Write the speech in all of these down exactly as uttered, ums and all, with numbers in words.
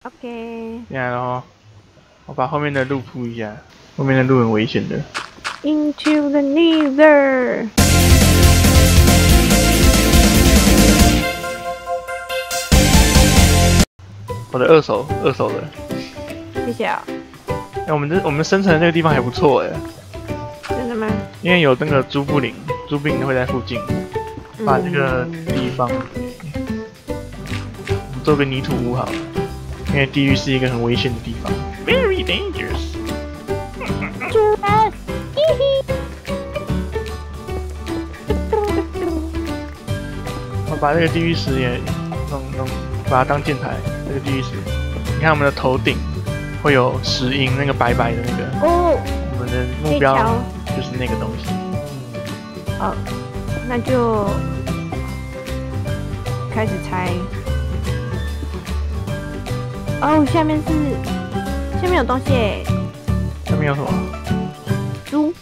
OK。 进来了哦，我把后面的路铺一下，后面的路很危险的。 Into the Nether。 我的二手，二手的。 谢谢啊。 哎、欸，我们这我们生存的那个地方还不错哎。 真的吗？ 因为有那个猪布林，猪布林会在附近。把这个地方，嗯、做个泥土屋好了。因为地狱是一个很危险的地方 ，very dangerous。我把这个地狱石也弄弄，把它当箭台。这个地狱石，你看我们的头顶会有石英，那个白白的那个。哦。我们的目标就是那个东西。 好，那就开始拆。哦，下面是，下面有东西耶。 下面有什么？ 猪。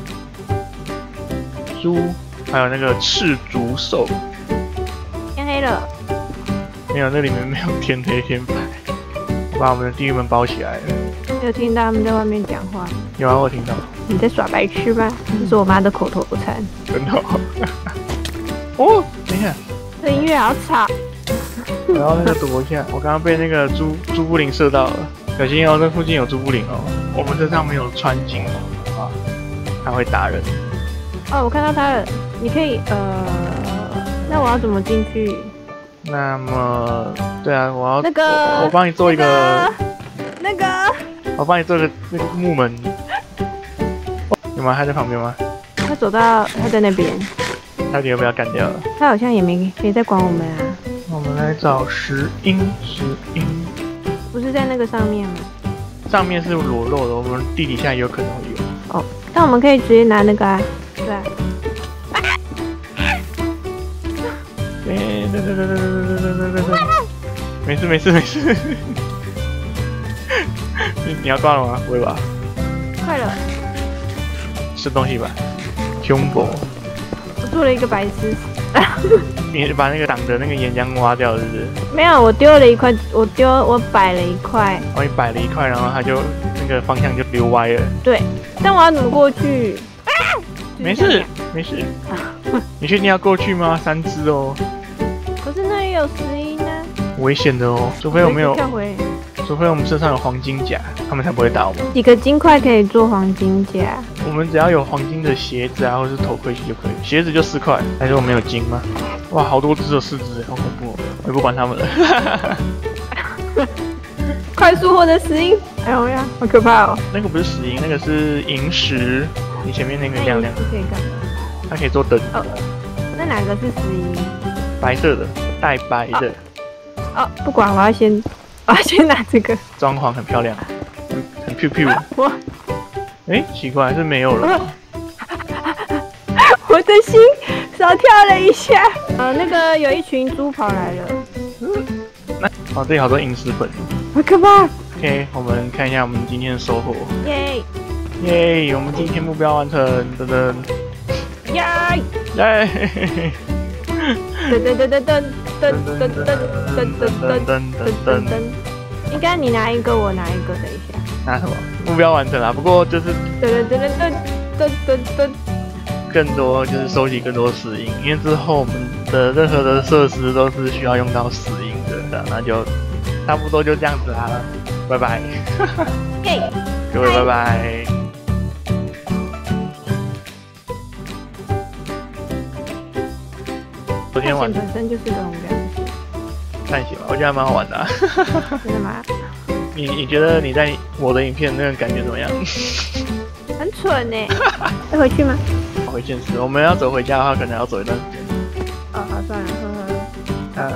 猪，还有那个赤足兽。 天黑了。 没有，那里面没有天黑天白。我把我们的地狱门包起来了。 有听到他们在外面讲话？ 有啊，我听到。 你在耍白痴吗？这是我妈的口头禅。 真的哦。哦，等一下。 这音乐好吵。 我要那个躲一下，我刚刚被那个猪猪布林射到了，小心哦，这附近有猪布林哦。我们身上没有穿金啊，它会打人。 哦，我看到它了，你可以呃，那我要怎么进去？ 那么，对啊，我要那个， 我帮你做一个， 那个， 我帮你做个那个木门。有吗？还在旁边吗？ 他走到，他在那边。 到底要不要干掉了？ 他好像也没没在管我们啊。 我们来找石英，石英不是在那个上面吗？ 上面是裸露的，我们地底下也有可能会有。 哦，那我们可以直接拿那个啊，对啊。 对对对对对对对对对对，没事没事没事。你你要挂了吗？不会吧？ 快了。 吃东西吧，胸部。 我做了一个白痴。 你把那个挡的那个岩浆挖掉，是不是？ 没有，我丢了一块，我丢我摆了一块。 哦，你摆了一块，然后它就那个方向就溜歪了。 对，但我要怎么过去？啊！ 没事没事。你确定要过去吗？三只哦。 可是那也有石英呢。 危险的哦，除非我们有， 跳回除非我们身上有黄金甲，他们才不会打我们。 几个金块可以做黄金甲？ 我们只要有黄金的鞋子啊，或是头盔就可以。鞋子就四块，还是我们有金吗？哇，好多只有四只，好恐怖哦！我也不管他们了。 快速获得石英，哎呦呀，好可怕哦！ 那个不是石英，那个是萤石。你前面那个亮亮的， 可以干嘛？ 它可以做灯。 哦，那哪个是石英？ 白色的，带白的。 哦，不管，我要先，我要先拿这个。 装潢很漂亮，很很 Q Q。我，哎，奇怪，是没有了。 我的心少跳了一下。呃，那个有一群猪跑来了。 嗯，那哦，这里好多萤石粉， 好可怕。 OK， 我们看一下我们今天的收获。 耶耶！我们今天目标完成，噔噔。 耶耶！ 噔噔噔噔噔噔噔噔噔噔噔噔噔。应该你拿一个，我拿一个，等一下。 拿什么？目标完成了，不过就是噔噔噔噔噔噔噔。 更多就是收集更多石英，因为之后我们的任何的设施都是需要用到石英的，那就差不多就这样子啦，拜拜。 嘿， 各位拜拜。昨天晚本身就是个很无聊的事。 探险吧，我觉得还蛮好玩的、啊。 真的吗？ 你你觉得你在我的影片那个感觉怎么样？ 很蠢呢。要回去吗？ 回现实，我们要走回家的话，可能要走一段时间。 哦，好，算了，呵呵。 啊。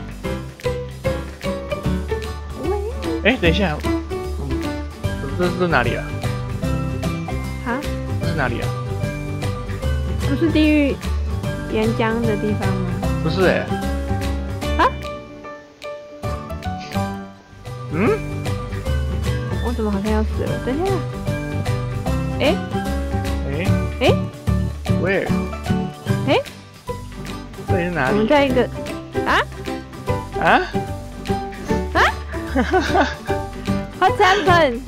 哎、欸，等一下，嗯，这这是哪里啊？ 啊？ 这是哪里啊？ 不是地狱岩浆的地方吗？ 不是哎、欸。啊？嗯？ 我怎么好像要死了？等一下。哎、欸。 哎、 欸。哎、欸。 Where？ 哎、欸， 这里是哪里？ 我们在一个啊啊啊 What's happened？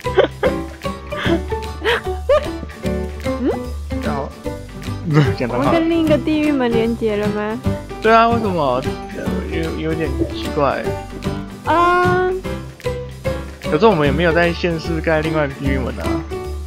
嗯？ 然后，讲得我们跟另一个地狱门连接了吗？ 对啊，为什么？有有点奇怪。 啊、嗯。 可是我们也没有在县市盖另外一个地狱门啊。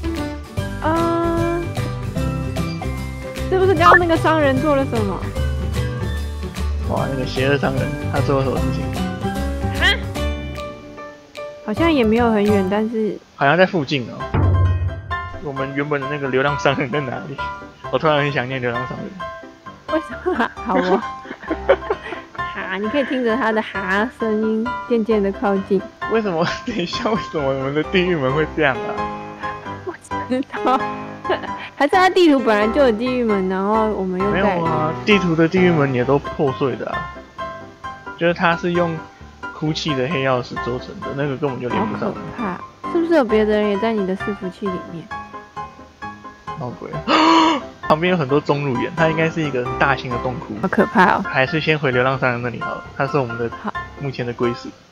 啊、嗯。是不是刚刚那个商人做了什么？ 哇，那个邪恶商人，他做了什么事情？ 哈？好像也没有很远，但是好像在附近哦。我们原本的那个流浪商人在哪里？我突然很想念流浪商人。 为什么？好哦。哈，你可以听着他的哈声音渐渐的靠近。 为什么？等一下，为什么我们的地狱门会这样啊？ 我知道。还是他地图本来就有地狱门，然后我们又没有啊？地图的地狱门也都破碎的啊，就是它是用哭泣的黑曜石做成的，那个根本就连不上。 好可怕！是不是有别的人也在你的伺服器里面？ 闹鬼！旁边有很多钟乳岩，它应该是一个大型的洞窟。 好可怕哦！ 还是先回流浪商人那里好了，他是我们的目前的归属。